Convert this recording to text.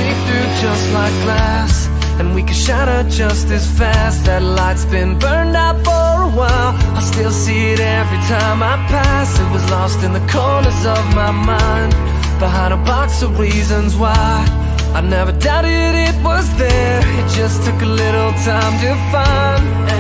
see through just like glass, and we can shatter just as fast. That light's been burned out for a while, I still see it every time I pass. It was lost in the corners of my mind, behind a box of reasons why. I never doubted it was there, it just took a little time to find.